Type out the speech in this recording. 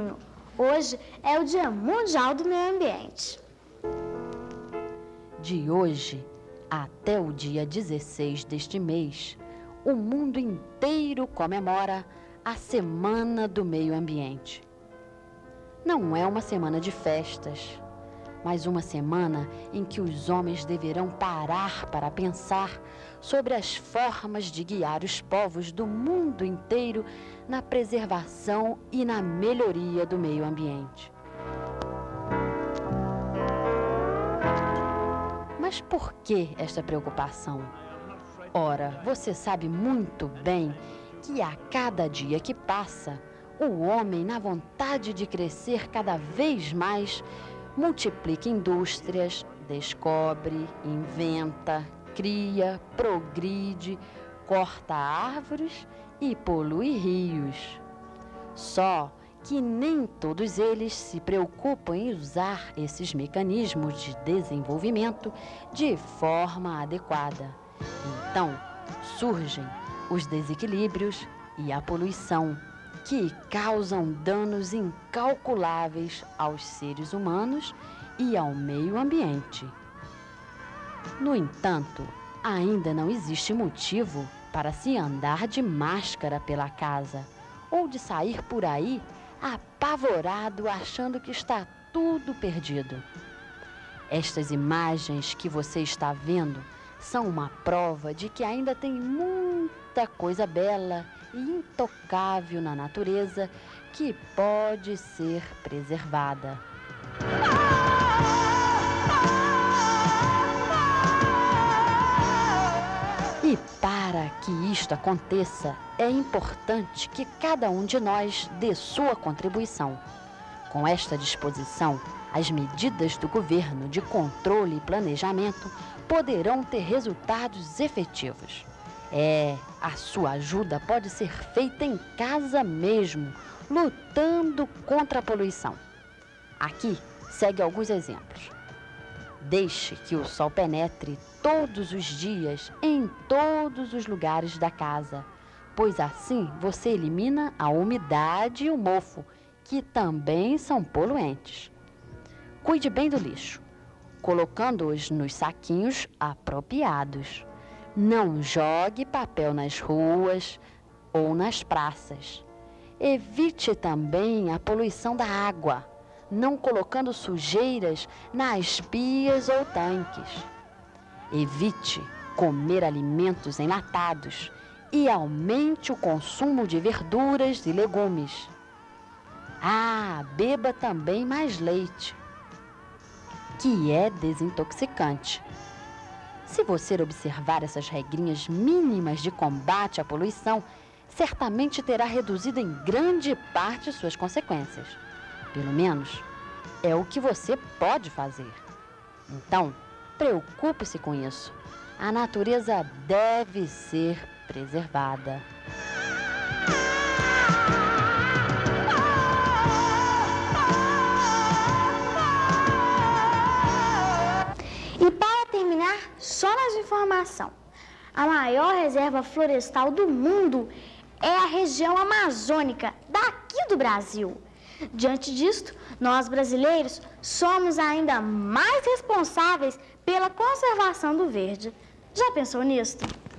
junho. Hoje é o Dia Mundial do Meio Ambiente. De hoje até o dia 16 deste mês, o mundo inteiro comemora a Semana do Meio Ambiente. Não é uma semana de festas, mas uma semana em que os homens deverão parar para pensar sobre as formas de guiar os povos do mundo inteiro na preservação e na melhoria do meio ambiente. Mas por que esta preocupação? Ora, você sabe muito bem que a cada dia que passa, o homem, na vontade de crescer cada vez mais, multiplica indústrias, descobre, inventa, cria, progride, corta árvores e polui rios. Só que nem todos eles se preocupam em usar esses mecanismos de desenvolvimento de forma adequada. Então, surgem os desequilíbrios e a poluição, que causam danos incalculáveis aos seres humanos e ao meio ambiente. No entanto, ainda não existe motivo para se andar de máscara pela casa ou de sair por aí apavorado achando que está tudo perdido. Estas imagens que você está vendo são uma prova de que ainda tem muita coisa bela e intocável na natureza que pode ser preservada. E para que isto aconteça, é importante que cada um de nós dê sua contribuição. Com esta disposição, as medidas do governo de controle e planejamento poderão ter resultados efetivos. A sua ajuda pode ser feita em casa mesmo, lutando contra a poluição. Aqui segue alguns exemplos. Deixe que o sol penetre todos os dias em todos os lugares da casa, pois assim você elimina a umidade e o mofo, que também são poluentes. Cuide bem do lixo, colocando-os nos saquinhos apropriados. Não jogue papel nas ruas ou nas praças. Evite também a poluição da água, não colocando sujeiras nas pias ou tanques. Evite comer alimentos enlatados e aumente o consumo de verduras e legumes. Beba também mais leite, que é desintoxicante. Se você observar essas regrinhas mínimas de combate à poluição, certamente terá reduzido em grande parte suas consequências. Pelo menos, é o que você pode fazer. Então, preocupe-se com isso. A natureza deve ser preservada. E para terminar, só mais informação. A maior reserva florestal do mundo é a região amazônica, daqui do Brasil. Diante disto, nós brasileiros somos ainda mais responsáveis pela conservação do verde. Já pensou nisto?